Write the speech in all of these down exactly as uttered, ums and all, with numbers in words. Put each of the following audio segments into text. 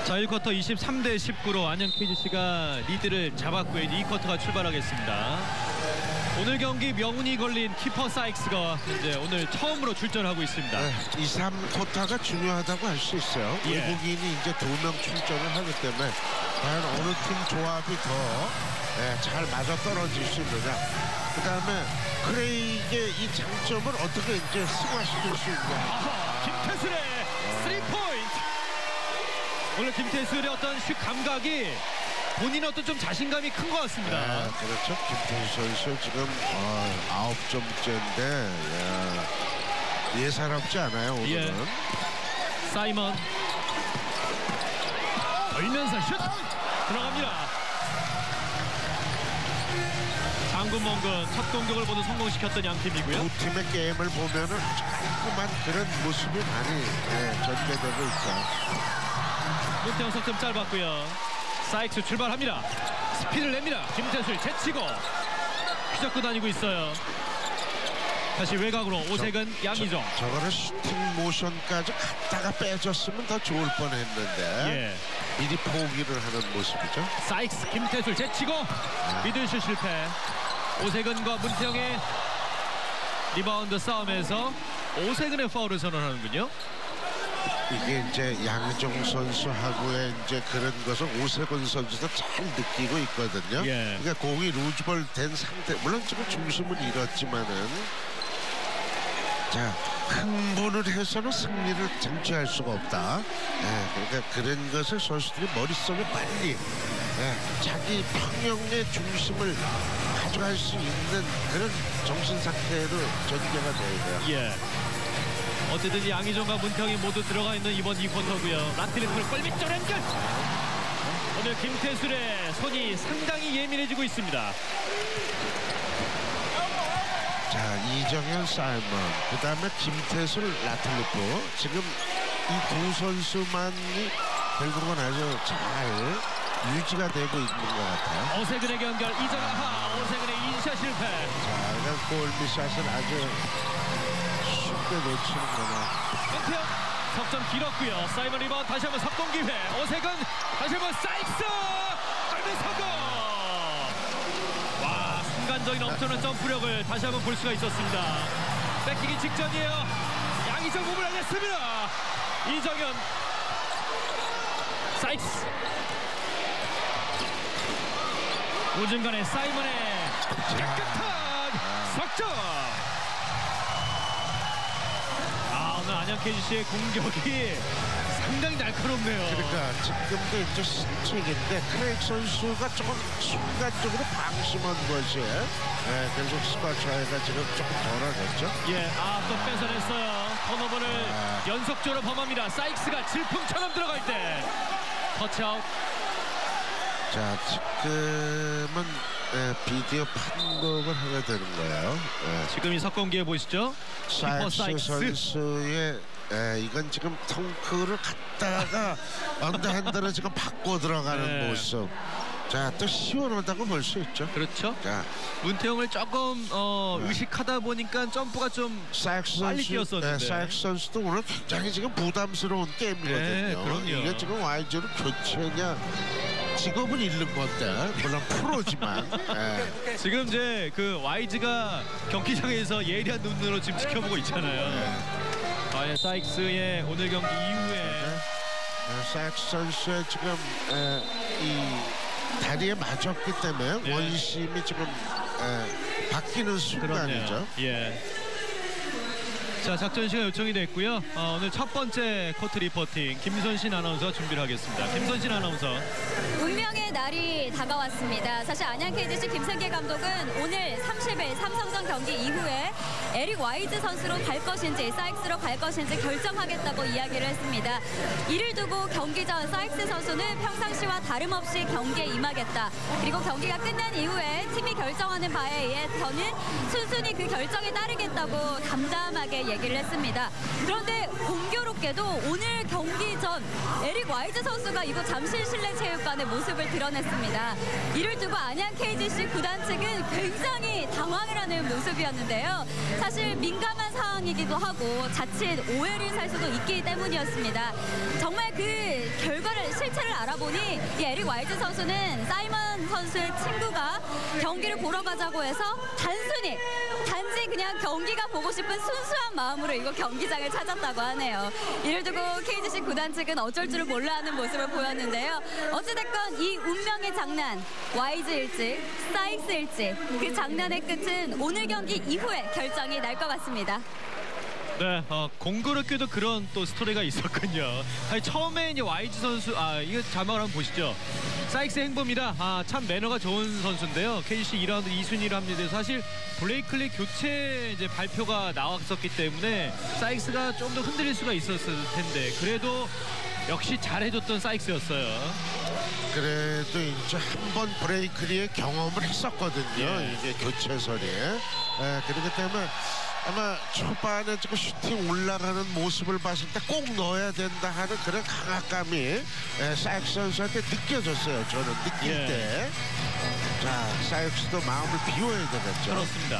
자, 일 쿼터 이십삼 대 십구로 안양 케이지씨가 리드를 잡았고요. 이 쿼터가 출발하겠습니다. 오늘 경기 명운이 걸린 키퍼 사익스가 이제 오늘 처음으로 출전하고 있습니다. 네, 이, 삼 쿼터가 중요하다고 할 수 있어요. 예. 외국인이 이제 두 명 출전을 하기 때문에 과연 어느 팀 조합이 더 네, 잘 맞아 떨어질 수 있느냐. 그 다음에 크레이의 이 장점을 어떻게 이제 승화시킬 수 있냐. 아하, 김태술의 쓰리 포인트. 오늘 김태술의 어떤 슛 감각이 본인 어떤 좀 자신감이 큰 것 같습니다. 네, 그렇죠. 김태술 선수 지금 어, 아홉 점째인데 예, 예사롭지 않아요 오늘은. 예. 사이먼 걸면서 슛 들어갑니다. 장군 멍근 첫 공격을 모두 성공시켰던 양 팀이고요. 두 팀의 게임을 보면은 깔끔한 그런 모습이 많이 예, 전개되고 있죠. 문태영 석점 짧았고요. 사익스 출발합니다. 스피드를 냅니다. 김태술 제치고 휘젓고 다니고 있어요. 다시 외곽으로 오색은 양희종. 저, 저거를 슈팅 모션까지 갔다가 빼줬으면 더 좋을 뻔했는데 예. 미리 포기를 하는 모습이죠. 사익스 김태술 제치고 미들슛 실패. 오색은과 문태영의 리바운드 싸움에서 오색은의 파울을 선언하는군요. 이게 이제 양희종 선수하고의 이제 그런 것을 오세근 선수도 잘 느끼고 있거든요. 예. 그러니까 공이 루즈볼 된 상태, 물론 지금 중심을 잃었지만은 자 흥분을 해서는 승리를 쟁취할 수가 없다. 예, 그러니까 그런 것을 선수들이 머릿속에 빨리 예, 자기 평형의 중심을 가져갈 수 있는 그런 정신 상태로 전개가 돼야 돼요. 예. 어쨌든 양희종과 문태영이 모두 들어가 있는 이번 이 쿼터고요. 라틀리프를 골밑 쪽 연결. 오늘 김태술의 손이 상당히 예민해지고 있습니다. 자, 이정현, 사이먼, 그 다음에 김태술, 라틀리프. 지금 이 두 선수만이 결국은 아주 잘 유지가 되고 있는 것 같아요. 오세근에게 연결. 이정하. 오세근의 인샷 실패. 자, 이건 골밑샷을 아주 쉽게 놓치는구나. 문태영 석점 길었고요. 사이먼 리바운드 다시 한번 석공 기회. 오세근 다시 한번 사익스 골밑 성공. 와, 순간적인 엄청난 점프력을 다시 한번 볼 수가 있었습니다. 뺏기기 직전이에요. 양희종 몸을 알렸습니다. 이정현 사익스 우중간에 사이먼의 깨끗한 석점. 아, 오늘 안양 케이지씨의 공격이 상당히 날카롭네요. 그러니까 지금도 이제 실책인데 크레이크 선수가 조금 순간적으로 방심한 것이 예, 계속 스코어 차이가 지금 조금 덜어졌죠. 예, 아, 또 뺏어냈어요. 턴오버를 아. 연속적으로 범합니다. 사익스가 질풍처럼 들어갈 때 터치아웃. 자, 지금은 예, 비디오 판독을 하게 되는 거예요. 예. 지금 이 석공기에 보시죠. 키퍼 사익스 사익스. 선수의 예, 이건 지금 덩크를 갖다가 언더핸드로 지금 받고 들어가는 네. 모습. 자, 또 시원하다고 볼 수 있죠. 그렇죠. 자, 문태영을 조금 어, 네. 의식하다 보니까 점프가 좀 사익스 빨리 선수, 뛰었었는데. 네, 사익스 선수도 오늘 굉장히 지금 부담스러운 게임이거든요. 네, 그럼요. 이게 지금 와이즈로 교체냐 직업은 잃는 건데 물론 프로지만 예. 지금 이제 그 와이즈가 경기장에서 예리한 눈으로 지금 지켜보고 있잖아요. 네. 과연 사익스의 오늘 경기 이후에 예, 사익스 선수의 지금 예, 이 다리에 맞았기 때문에 네. 원심이 지금 예, 바뀌는 순간이죠. 그렇네요. 예. 자, 작전 시간 요청이 됐고요. 어, 오늘 첫 번째 코트 리포팅 김선신 아나운서 준비를 하겠습니다. 김선신 아나운서. 운명의 날이 다가왔습니다. 사실 안양 케이지씨 김승기 감독은 오늘 삼십 일 삼성전 경기 이후에 에릭 와이즈 선수로 갈 것인지 사익스로 갈 것인지 결정하겠다고 이야기를 했습니다. 이를 두고 경기 전 사익스 선수는 평상시와 다름없이 경기에 임하겠다. 그리고 경기가 끝난 이후에 팀이 결정하는 바에 의해 저는 순순히 그 결정에 따르겠다고 담담하게 얘기를 했습니다. 그런데 공교롭게도 오늘 경기 전 에릭 와이즈 선수가 이곳 잠실실내체육관의 모습을 드러냈습니다. 이를 두고 안양 케이지씨 구단 측은 굉장히 당황을 하는 모습이었는데요. 사실 민감한 상황이기도 하고 자칫 오해를 살 수도 있기 때문이었습니다. 정말 그 결과를 실체를 알아보니 이 에릭 와이즈 선수는 사이먼 선수의 친구가 경기를 보러 가자고 해서 단순히 단지 그냥 경기가 보고 싶은 순수한 마음으로 이거 경기장을 찾았다고 하네요. 이를 두고 케이지씨 구단 측은 어쩔 줄을 몰라 하는 모습을 보였는데요. 어찌됐건 이 운명의 장난, 와이즈일지 사이크스일지 그 장난의 끝은 오늘 경기 이후에 결정이 날 것 같습니다. 네, 어, 공교롭게도 그런 또 스토리가 있었군요. 아니, 처음에 이제 와이즈 선수, 아 이거 자막을 한번 보시죠. 사이크스 행보입니다. 아, 참 매너가 좋은 선수인데요. 케이지씨 이 라운드 이 순위를 합니다. 사실 블레이클리 교체 이제 발표가 나왔었기 때문에 사이크스가 좀 더 흔들릴 수가 있었을 텐데 그래도 역시 잘해줬던 사이크스였어요. 그래도 이제 한 번 브레이크리의 경험을 했었거든요. 예. 이게 교체설이. 예, 그렇기 때문에 아마 초반에 지금 슈팅 올라가는 모습을 봤을 때 꼭 넣어야 된다 하는 그런 강압감이 예, 사이크스 선수한테 느껴졌어요. 저는 느낄 예. 때. 자, 사이크스도 마음을 비워야 되겠죠. 그렇습니다.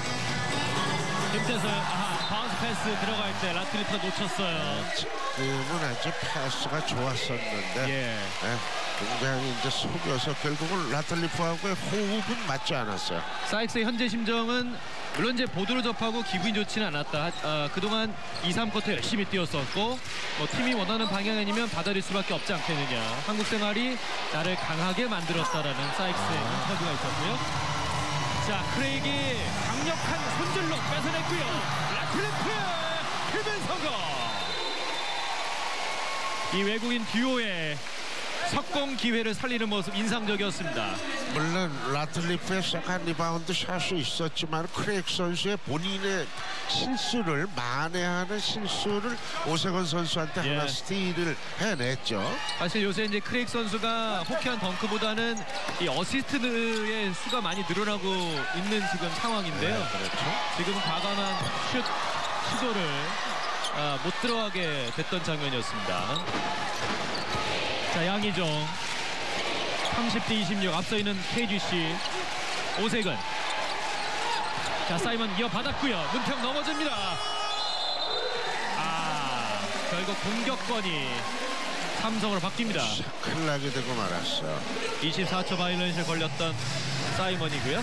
김태설, 아하, 바운스 패스 들어갈 때 라틀리프가 놓쳤어요. 지금은 아주 패스가 좋았었는데 예. 예, 굉장히 이제 속여서 결국은 라틀리프하고의 호흡은 맞지 않았어요. 사이크스의 현재 심정은 물론 이제 보도를 접하고 기분이 좋지는 않았다. 아, 그동안 이, 삼 쿼터 열심히 뛰었었고 뭐 팀이 원하는 방향이 아니면 받아들일 수밖에 없지 않겠느냐. 한국 생활이 나를 강하게 만들었다라는 사이크스의 인터뷰가 있었고요. 자, 크레이기 강력한 손질로 뺏어냈고요. 라틀리프 흡연 성공. 이 외국인 듀오의 석공 기회를 살리는 모습 인상적이었습니다. 물론 라틀리프의 세컨 리바운드 샷이 있었지만 크레이크 선수의 본인의 실수를 만회하는 실수를 오세건 선수한테 예. 하나 스틸을 해냈죠. 사실 요새 이제 크레이크 선수가 호키한 덩크보다는 이 어시스트의 수가 많이 늘어나고 있는 지금 상황인데요. 네, 그렇죠. 지금 과감한 슛 시도를 아, 못 들어가게 됐던 장면이었습니다. 자, 양희종 삼십 대 이십육 앞서 있는 케이지씨 오세근. 자, 사이먼 이어받았고요. 문평 넘어집니다. 아, 결국 공격권이 삼성으로 바뀝니다. 큰일 나게 되고 말았어요. 이십사 초 바이올렛을 걸렸던 사이먼이고요.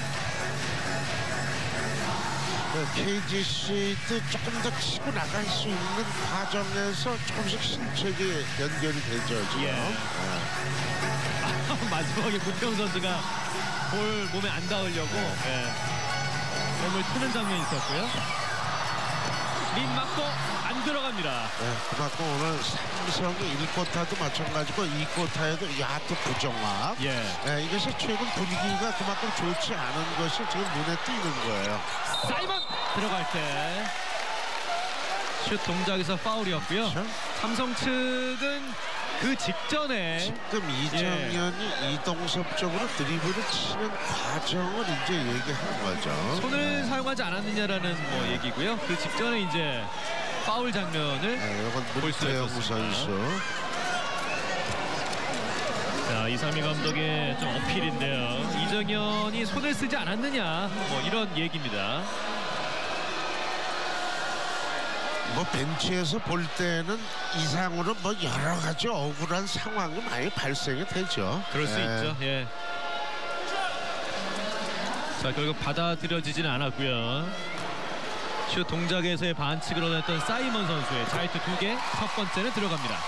케이지씨도 조금 더 치고 나갈 수 있는 과정에서 조금씩 실책이 연결이 되죠. 지금. 예. 네. 마지막에 문평 선수가 볼 몸에 안 닿으려고 예. 몸을 트는 장면이 있었고요. 림 맞고 안 들어갑니다. 네, 그만큼 오늘 삼성이 일 쿼터도 마찬가지고 이 쿼터에도 야또 부정확. 예. 네, 이것이 최근 분위기가 그만큼 좋지 않은 것이 지금 눈에 띄는 거예요. 사이먼 들어갈 때 슛 동작에서 파울이었고요. 그렇죠? 삼성 측은 그 직전에 지금 이정현이 예. 이동섭 쪽으로 드리블을 치는 과정을 이제 얘기하는 거죠. 손을 사용하지 않았느냐라는 뭐 얘기고요. 그 직전에 이제 파울 장면을 네, 이건 볼 수가 문태영 있었습니다. 선수. 자, 이상미 감독의 좀 어필인데요. 이정현이 손을 쓰지 않았느냐 뭐 이런 얘기입니다. 뭐 벤치에서 볼 때는 이상으로 뭐 여러 가지 억울한 상황이 많이 발생이 되죠. 그럴 수 네. 있죠. 예. 자, 결국 받아들여지지는 않았고요. 슛 동작에서의 반칙을 얻었던 사이먼 선수의 자유투 두 개, 첫 번째는 들어갑니다.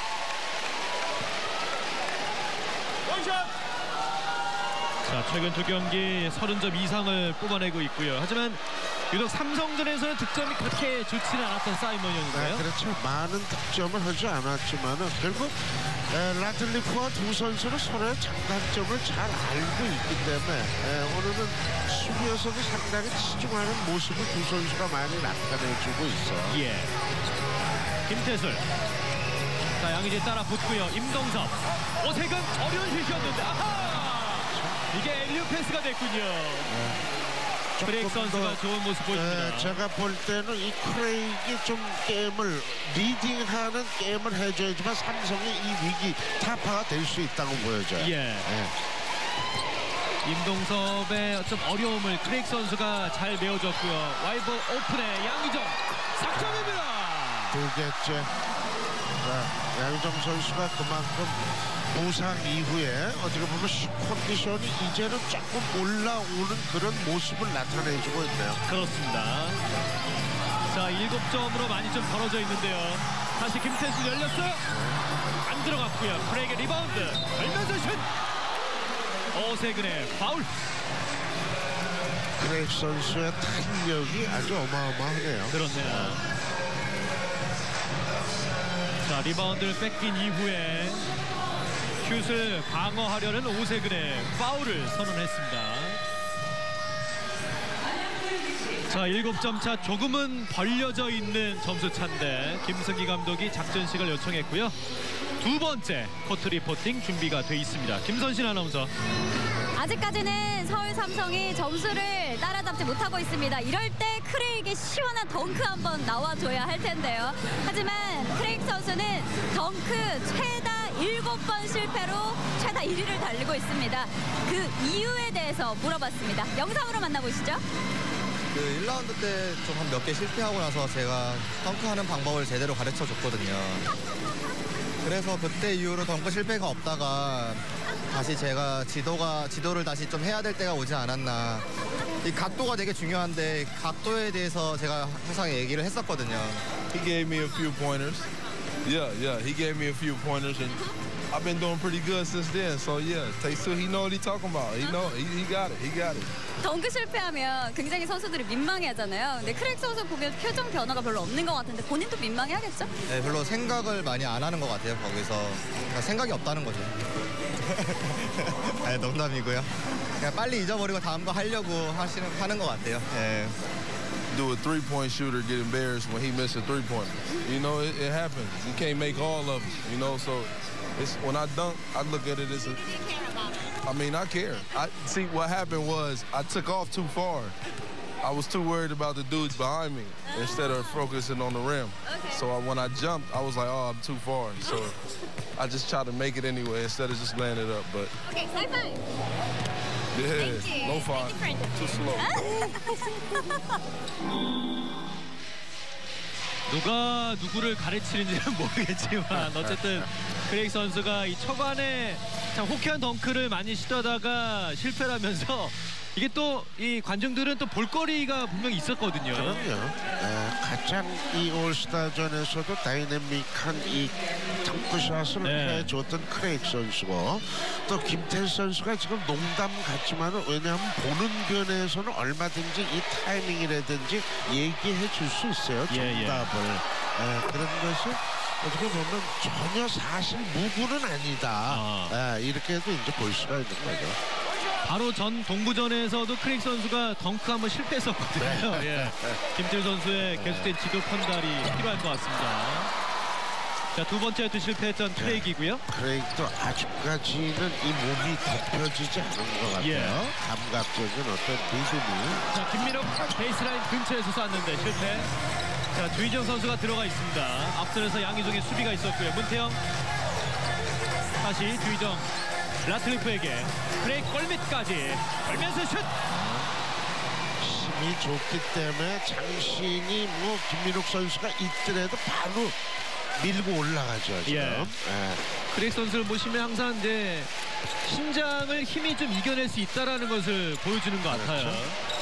자, 최근 두 경기 서른 점 이상을 뽑아내고 있고요. 하지만 유독 삼성전에서는 득점이 그렇게 좋지는 않았던 사이먼이었는데요. 네, 그렇죠. 많은 득점을 하지 않았지만은 결국 에, 라틀리프와 두 선수는 서로의 장단점을 잘 알고 있기 때문에 에, 오늘은 수비에서도 상당히 치중하는 모습을 두 선수가 많이 나타내주고 있어요. 예. 김태술. 자, 양희재 따라 붙고요. 임동섭. 오세근 어려운 슛이었는데 아하! 이게 엘리오 패스가 됐군요. 네. 크레이크 선수가 좋은 모습 보여줍니다. 에, 제가 볼 때는 이 크레이크가 좀 게임을 리딩하는 게임을 해줘야지만 삼성이 이 위기 타파가 될 수 있다고 보여져요. 예. 네. 임동섭의 좀 어려움을 크레이크 선수가 잘 메워줬고요. 와이버 오픈의 양희정 석 점입니다. 두 개째. 자, 양희종 선수가 그만큼 부상 이후에 어떻게 보면 컨디션이 이제는 조금 올라오는 그런 모습을 나타내주고 있네요. 그렇습니다. 자, 일곱 점으로 많이 좀 벌어져 있는데요. 다시 김태수 열렸어요. 안 들어갔고요. 크레이의 리바운드. 걸면서 슛. 오세근의 파울. 크레이크 선수의 탄력이 아주 어마어마하네요. 그렇네요. 자, 리바운드를 뺏긴 이후에 슛을 방어하려는 오세근의 파울을 선언했습니다. 자, 일곱 점 차 조금은 벌려져 있는 점수 차인데 김승기 감독이 작전식을 요청했고요. 두 번째 코트 리포팅 준비가 돼 있습니다. 김선신 아나운서. 아직까지는 서울 삼성이 점수를 따라잡지 못하고 있습니다. 이럴 때 크레이크의 시원한 덩크 한번 나와줘야 할 텐데요. 하지만 크레이크 선수는 덩크 최다 일곱 번 실패로 최다 일 위를 달리고 있습니다. 그 이유에 대해서 물어봤습니다. 영상으로 만나보시죠. 그 일 라운드 때 좀 한 몇 개 실패하고 나서 제가 덩크하는 방법을 제대로 가르쳐 줬거든요. 그래서 그때 이후로 덩크 실패가 없다가 다시 제가 지도가 지도를 다시 좀 해야 될 때가 오지 않았나. 이 각도가 되게 중요한데 각도에 대해서 제가 항상 얘기를 했었거든요. He gave me a few pointers. Yeah, yeah, he gave me a few pointers, and I've been doing pretty good since then. So yeah, takes two. He know what he talking about. He know, he, he got it. He got it. 덩크 실패하면 굉장히 선수들이 민망해하잖아요. 근데 크레이크 선수 보면 표정 변화가 별로 없는 것 같은데 본인도 민망해하겠죠? 네, 별로 생각을 많이 안 하는 것 같아요. 거기서 그러니까 생각이 없다는 거죠. 아니, 농담이고요. 그냥 빨리 잊어버리고 다음 거 하려고 하시는 하는 것 같아요. 네. Do a three-point shooter get embarrassed when he miss a three-pointer? You know, it, it happens. You can't make all of them. You know, so it's when I dunk, I look at it as a. I mean, I care. I see what happened was I took off too far. I was too worried about the dudes behind me instead of focusing on the rim. Okay. So I, when I jumped, I was like, oh, I'm too far. So I just tried to make it anyway instead of just laying it up. But 오케이, 하이파이. yeah, no fire. Too slow. 누가 누구를 가르치는지는 모르겠지만 어쨌든 크레이크 선수가 이 초반에 참 호쾌한 덩크를 많이 시도하다가 실패를 하면서 이게 또 이 관중들은 또 볼거리가 분명히 있었거든요. 그럼요. 에, 가장 이 올스타전에서도 다이내믹한 이 덩크샷을 네. 해줬던 크레이크 선수고 또 김태수 선수가 지금 농담 같지만 왜냐하면 보는 변에서는 얼마든지 이 타이밍이라든지 얘기해 줄 수 있어요. 정답을. 예, 예. 에, 그런 것이 어떻게 보면 전혀 사실 무구는 아니다. 아. 에, 이렇게도 이제 볼 수가 있는 거죠. 바로 전 동부전에서도 크레이크 선수가 덩크 한번 실패했었거든요. 예. 김태우 선수의 계속된 지도 편달이 필요할 것 같습니다. 자, 두 번째 또 실패했던 크레이크이고요. 크레이크도 아직까지는 이 몸이 덮여지지 않은 것 같아요. 예. 감각적인 어떤 리듬이. 자, 김민욱 베이스라인 근처에서 쐈는데 실패. 자, 주희정 선수가 들어가 있습니다. 앞선에서 양희종의 수비가 있었고요. 문태영 다시 주희정 라틀리프에게 크레이크 골밑까지 걸면서 슛. 힘이 좋기 때문에 장신이 뭐 김민욱 선수가 있더라도 바로 밀고 올라가죠. 지금. 예. 예. 크레이크 선수를 보시면 항상 이제 신장을 힘이 좀 이겨낼 수 있다라는 것을 보여주는 것 같아요. 그렇죠.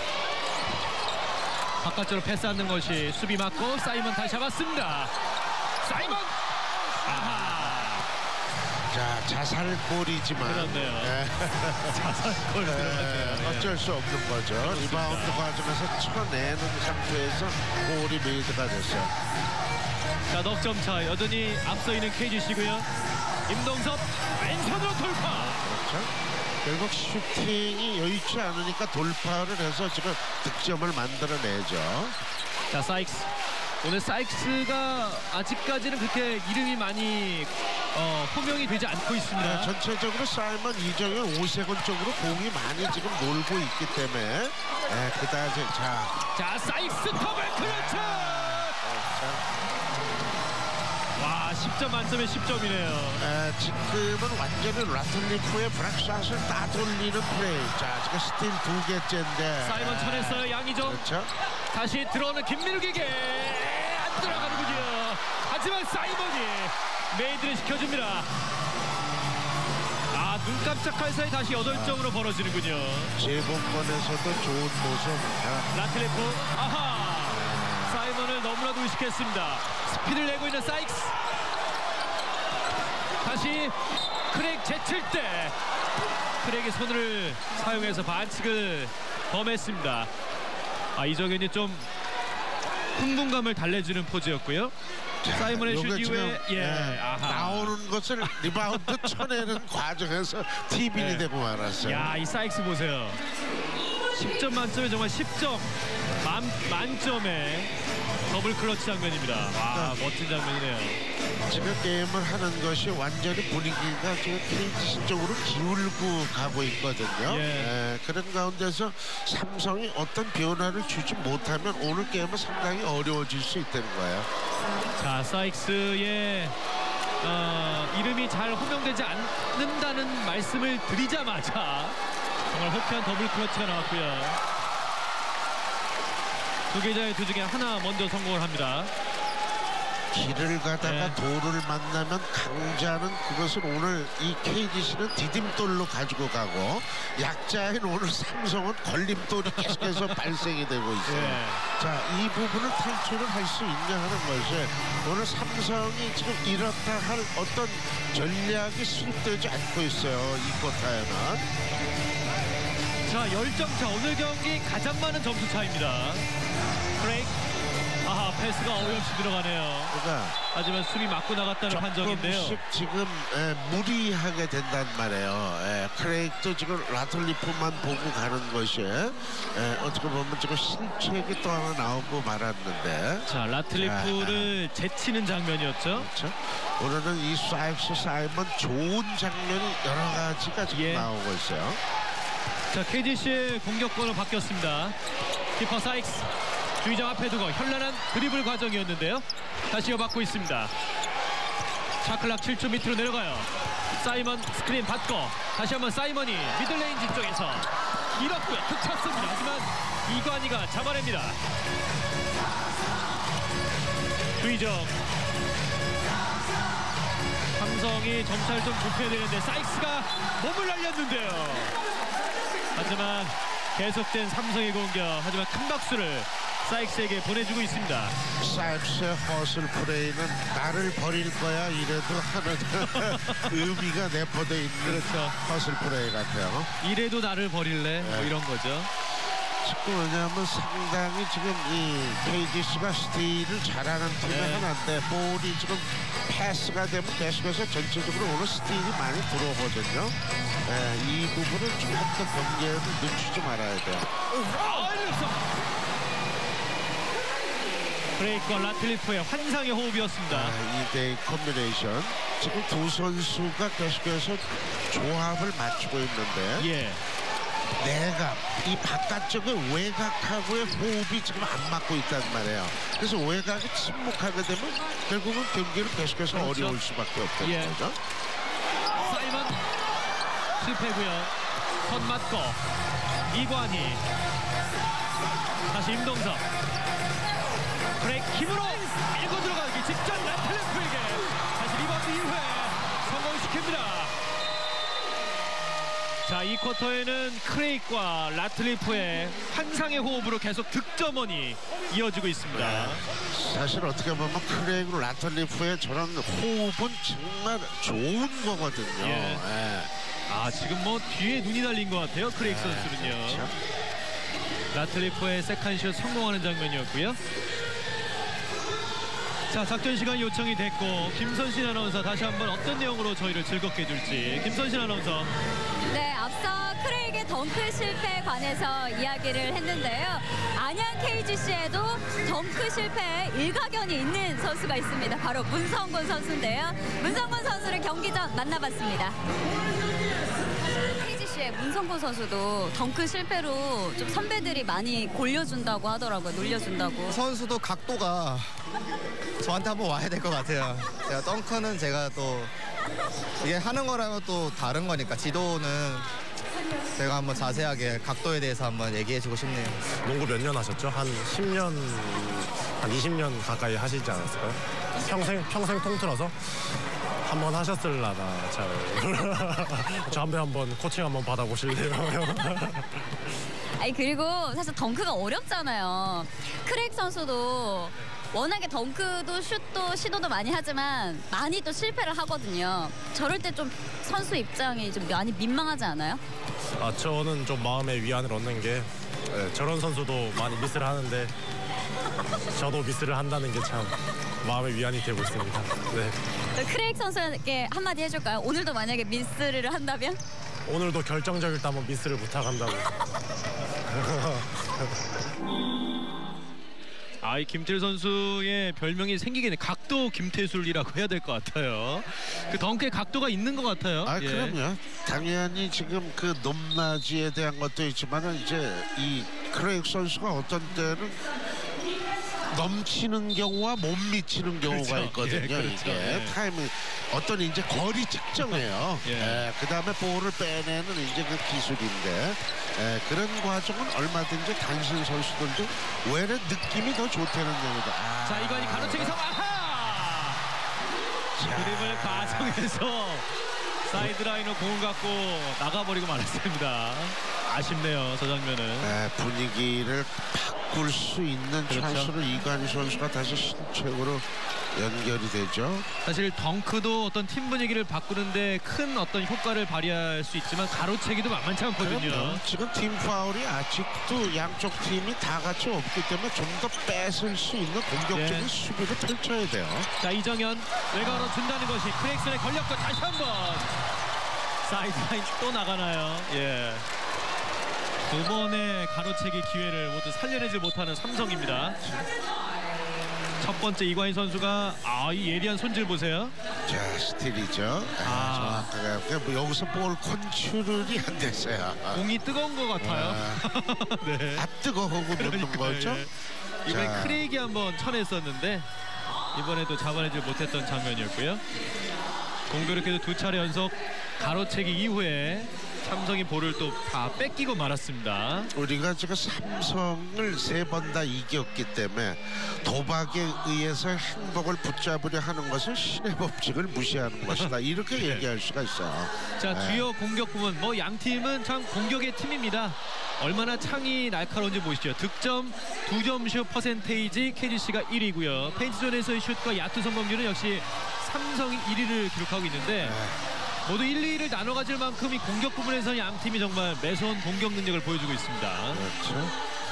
바깥쪽으로 패스하는 것이 수비 맞고 사이먼 다시 잡았습니다. 사이먼. 아하. 자, 자살골이지만 그렇네요. 예. 자살골 예, 들어갔네요. 어쩔 수 없는 거죠. 리바운드 과정에서 쳐내는 상태에서 골이 메이드가 됐어요. 자, 넉 점 차 여전히 앞서 있는 케이지씨고요. 임동섭 왼손으로 돌파. 그렇죠. 결국 슈팅이 여의치 않으니까 돌파를 해서 지금 득점을 만들어내죠. 자, 사이크스. 오늘 사이크스가 아직까지는 그렇게 이름이 많이 어, 호명이 되지 않고 있습니다. 네, 전체적으로 사이먼 이정현 오세근 쪽으로 공이 많이 지금 놀고 있기 때문에 네, 그다지 자, 자, 사이크스 더블 클러치. 와, 십 점 만점에 십 점이네요. 에, 지금은 완전히 라틀리프의 브락샷을 따돌리는 플레이. 자, 지금 스틸 두 개째인데. 사이먼 쳐냈어요. 양희종. 그렇죠. 다시 들어오는 김민욱에게 안 들어가는군요. 하지만 사이먼이 메이드를 시켜줍니다. 아, 눈 깜짝할 사이 다시 여덟 점으로 벌어지는군요. 제공권에서도 좋은 모습. 자, 라틀리프, 아하! 사이먼을 너무나도 의식했습니다. 스피드를 내고 있는 사이크스. 다시 크랙 제칠 때 크랙의 손을 사용해서 반칙을 범했습니다. 아, 이정현이 좀 흥분감을 달래주는 포즈였고요. 사이먼의 슛 요게 이후에 지금, 예, 예, 아하. 나오는 것을 리바운드 쳐내는 과정에서 티빈이 네. 되고 말았어요. 야, 이 사이크스 보세요. 십 점 만점에 정말 십 점 만, 만점에 더블 클러치 장면입니다. 와, 멋진 장면이네요. 지금 게임을 하는 것이 완전히 분위기가 지금 케이지씨 쪽으로 기울고 가고 있거든요. 예. 예, 그런 가운데서 삼성이 어떤 변화를 주지 못하면 오늘 게임은 상당히 어려워질 수 있다는 거예요. 자, 사이크스의 어, 이름이 잘 호명되지 않는다는 말씀을 드리자마자 정말 호쾌한 더블 클러치가 나왔고요. 두 계좌의 두 중에 하나 먼저 성공을 합니다. 길을 가다가 네. 돌을 만나면 강자는 그것을 오늘 이 케이지씨는 디딤돌로 가지고 가고 약자인 오늘 삼성은 걸림돌이 계속해서 발생이 되고 있어요. 네. 자, 이 부분을 탈출을 할 수 있냐 하는 것이 오늘 삼성이 지금 이렇다 할 어떤 전략이 수립되지 않고 있어요. 이 쿼터에는. 자, 십 점 차. 오늘 경기 가장 많은 점수 차입니다. 크레이크. 아하, 패스가 어이없이 들어가네요. 그러니까 하지만 수비 맞고 나갔다는 판정인데요. 조금씩 지금 에, 무리하게 된단 말이에요. 에, 크레이크도 지금 라틀리프만 보고 가는 것이 에, 어떻게 보면 지금 실책이 또 하나 나오고 말았는데. 자, 라틀리프를 제치는 장면이었죠. 그렇죠? 오늘은 이 사이크스 사이먼 좋은 장면이 여러 가지가 지금 예. 나오고 있어요. 자, 케이지씨의 공격권으로 바뀌었습니다. 키퍼 사이크스. 주의장 앞에 두고 현란한 드리블 과정이었는데요. 다시 이어받고 있습니다. 샤클락 칠 초 밑으로 내려가요. 사이먼 스크린 받고 다시 한번 사이먼이 미들레인지 쪽에서 길었고요. 툭 쳤습니다. 하지만 이관희가 잡아냅니다. 주의정. 삼성이 점차를 좀 좁혀야 되는데 사이크스가 몸을 날렸는데요. 하지만 계속된 삼성의 공격. 하지만 큰 박수를 사이크스에게 보내주고 있습니다. 사이크스의 허슬 플레이는 나를 버릴 거야 이래도 하는 의미가 내포되어 있는 그렇죠. 허슬 플레이 같아요. 이래도 나를 버릴래? 뭐 네. 이런 거죠. 지금 왜냐하면 상당히 지금 이 케이지씨가 스틸을 잘하는 팀의 네. 하나인데 볼이 지금 패스가 되면 계속해서 전체적으로 오늘 스틸이 많이 들어오거든요. 네, 이 부분은 좀 한번 경기에도 늦추지 말아야 돼요. 아, 이랬어. 브레이크와 라틀리프의 환상의 호흡이었습니다. 이 대의 콤비네이션. 지금 두 선수가 계속해서 조합을 맞추고 있는데 예. 내각, 이 바깥쪽의 외곽하고의 호흡이 지금 안 맞고 있단 말이에요. 그래서 외곽이 침묵하게 되면 결국은 경기를 계속해서 그렇죠. 어려울 수밖에 없다는 예. 거죠. 사이먼 실패고요. 선 맞고 이관희. 다시 임동석. 브레이크 힘으로 밀고 들어가기 직전 라틀리프에게 다시 리바운드 이후에 성공시킵니다. 자, 이 쿼터에는 크레이크와 라틀리프의 환상의 호흡으로 계속 득점원이 이어지고 있습니다. 네. 사실 어떻게 보면 크레이그 라틀리프의 저런 호흡은 정말 좋은 거거든요. 예. 예. 아, 지금 뭐 뒤에 눈이 달린 것 같아요. 크레이크 선수는요. 그렇죠. 라틀리프의 세컨샷 성공하는 장면이었고요. 자, 작전 시간 요청이 됐고 김선신 아나운서 다시 한번 어떤 내용으로 저희를 즐겁게 해줄지. 김선신 아나운서. 네, 앞서 크레이그의 덩크 실패에 관해서 이야기를 했는데요. 안양 케이지씨에도 덩크 실패에 일가견이 있는 선수가 있습니다. 바로 문성곤 선수인데요. 문성곤 선수를 경기 전 만나봤습니다. 케이지씨의 문성곤 선수도 덩크 실패로 좀 선배들이 많이 골려준다고 하더라고요. 놀려준다고. 선수도 각도가 저한테 한번 와야 될 것 같아요. 제가 덩크는 제가 또 이게 하는 거라면 또 다른 거니까 지도는 제가 한번 자세하게 각도에 대해서 한번 얘기해주고 싶네요. 농구 몇 년 하셨죠? 한 십 년, 한 이십 년 가까이 하시지 않았을까요? 평생, 평생 통틀어서? 한번 하셨을라나 잘. 저 한번 한번 코칭 한번 받아보실래요? 아니 그리고 사실 덩크가 어렵잖아요. 크랙 선수도 워낙에 덩크도 슛도 시도도 많이 하지만 많이 또 실패를 하거든요. 저럴 때 좀 선수 입장이 좀 많이 민망하지 않아요? 아, 저는 좀 마음의 위안을 얻는 게 네, 저런 선수도 많이 미스를 하는데 저도 미스를 한다는 게 참 마음의 위안이 되고 있습니다. 네. 크레이크 선수에게 한마디 해줄까요? 오늘도 만약에 미스를 한다면? 오늘도 결정적일 때 한번 미스를 부탁한다고. 아, 이 김태술 선수의 별명이 생기긴 해. 각도 김태술이라고 해야 될 것 같아요. 그 덩크의 각도가 있는 것 같아요. 아, 예. 그럼요. 당연히 지금 그 높낮이에 대한 것도 있지만은 이제 이 크레이크 선수가 어떤 때는 넘치는 경우와 못 미치는 경우가 그렇죠. 있거든요. 예, 그렇죠. 이게 예. 타이밍 어떤 이제 거리 측정이에요. 예. 예, 그다음에 볼을 빼내는 이제 그 기술인데 예, 그런 과정은 얼마든지 단신 선수들도 외래 느낌이 더 좋다는 얘기죠. 아, 자, 이관이 가로채기 성 아하! 드리블 과정에서 사이드라인으로 공을 갖고 나가버리고 말았습니다. 아쉽네요, 저 장면은. 네, 분위기를 바꿀 수 있는 그렇죠. 찬스로 이관희 선수가 다시 신체적으로 연결이 되죠. 사실 덩크도 어떤 팀 분위기를 바꾸는데 큰 어떤 효과를 발휘할 수 있지만 가로채기도 만만치 않거든요. 그럼요. 지금 팀 파울이 아직도 양쪽 팀이 다 같이 없기 때문에 좀 더 뺏을 수 있는 공격적인 예. 수비를 펼쳐야 돼요. 자, 이정현 외곽으로 준다는 것이 크레이슨의 걸렸고 다시 한번 사이드라인 또 나가나요? 예. 두 번의 가로채기 기회를 모두 살려내지 못하는 삼성입니다. 첫 번째 이관희 선수가 아, 이 예리한 손질 보세요. 자, 스틸이죠. 아, 아. 정확하게. 뭐 여기서 볼 컨트롤이 안 됐어요. 아, 공이 뜨거운 것 같아요. 네. 아, 뜨거워하고 놓는 그러니까요, 거죠. 예. 이번에 자. 크레이기 한번 쳐냈었는데 이번에도 잡아내지 못했던 장면이었고요. 공교롭게도 두 차례 연속 가로채기 이후에 삼성이 볼을 또 다 뺏기고 말았습니다. 우리가 지금 삼성을 세 번 다 이겼기 때문에 도박에 의해서 행복을 붙잡으려 하는 것은 신의 법칙을 무시하는 것이다. 이렇게 네. 얘기할 수가 있어요. 자, 네. 주요 공격 부분 뭐 양 팀은 참 공격의 팀입니다. 얼마나 창이 날카로운지 보시죠. 득점, 두 점슛 퍼센테이지 케이지씨가 일 위고요. 페인트존에서의 슛과 야투 성공률은 역시 삼성이 일 위를 기록하고 있는데 네. 모두 일, 이 위를 나눠 가질 만큼 이 공격 부분에서 양 팀이 정말 매서운 공격 능력을 보여주고 있습니다. 그렇죠.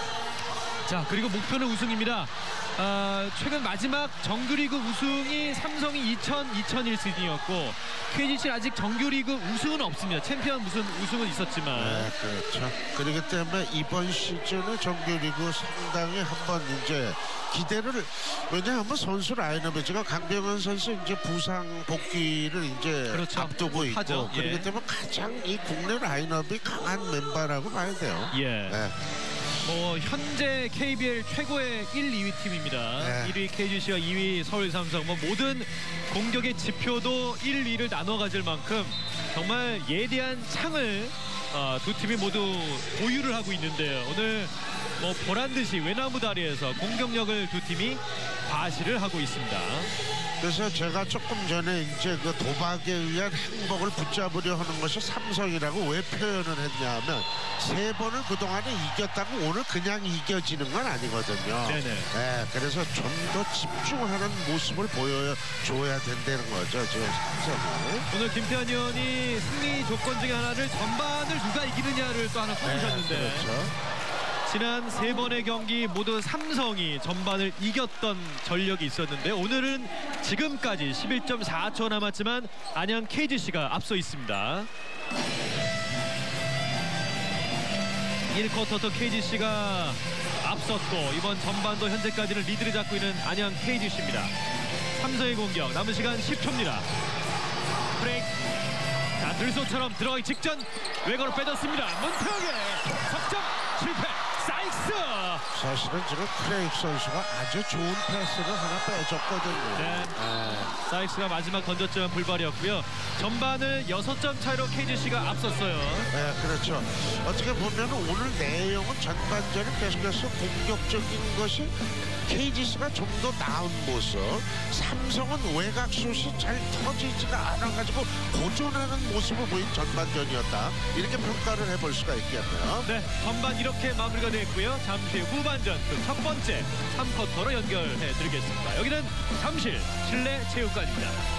자, 그리고 목표는 우승입니다. 아, 최근 마지막 정규리그 우승이 삼성이 이천, 이천일 시즌이었고 케이지씨는 아직 정규리그 우승은 없습니다. 챔피언 무슨 우승은 있었지만 네, 그렇죠. 그렇기 때문에 이번 시즌에 정규리그 상당히 한번 이제 기대를, 왜냐하면 선수 라인업에 지금 강병현 선수 이제 부상 복귀를 이제 그렇죠. 앞두고 있고 하죠. 예. 그렇기 때문에 가장 이 국내 라인업이 강한 멤버라고 봐야 돼요. 예. 네. 뭐 현재 케이비엘 최고의 일, 이 위 팀입니다. 네. 일 위 케이지씨와 이 위 서울 삼성. 뭐 모든 공격의 지표도 일, 이 위를 나눠 가질 만큼 정말 예리한 창을 어, 두 팀이 모두 보유를 하고 있는데요. 오늘 뭐 보란 듯이 외나무 다리에서 공격력을 두 팀이 과시를 하고 있습니다. 그래서 제가 조금 전에 이제 그 도박에 의한 행복을 붙잡으려 하는 것이 삼성이라고 왜 표현을 했냐면 세 번을 그동안에 이겼다고 오늘 그냥 이겨지는 건 아니거든요. 네네. 네, 그래서 좀 더 집중하는 모습을 보여줘야 된다는 거죠, 지금 삼성이. 오늘 김태환 의원이 승리 조건 중에 하나를 전반을 누가 이기느냐를 또 하나 꼽으셨는데 네, 그렇죠. 지난 세 번의 경기 모두 삼성이 전반을 이겼던 전력이 있었는데 오늘은 지금까지 십일 점 사 초 남았지만 안양 케이지씨가 앞서 있습니다. 일 쿼터부터 케이지씨가 앞섰고 이번 전반도 현재까지는 리드를 잡고 있는 안양 케이지씨입니다. 삼성의 공격 남은 시간 십 초입니다. 브레이크. 자, 들소처럼 들어가기 직전 외곽으로 빼졌습니다. 문태영의 석점 실패. 사이드 사익스. 사실은 지금 크레이크 선수가 아주 좋은 패스를 하나 빼줬거든요. 네. 아, 사익스가 마지막 던졌지만 불발이었고요. 전반을 여섯 점 차이로 케이지씨가 앞섰어요. 네, 그렇죠. 어떻게 보면 오늘 내용은 전반전에 계속해서 공격적인 것이 케이지씨가 좀 더 나은 모습, 삼성은 외곽 슛이 잘 터지지가 않아가지고 고전하는 모습을 보인 전반전이었다. 이렇게 평가를 해볼 수가 있겠네요. 네, 전반 이렇게 마무리가 됐고요. 잠시 후 후반전 그 첫 번째 삼 쿼터로 연결해 드리겠습니다. 여기는 잠실 실내 체육관입니다.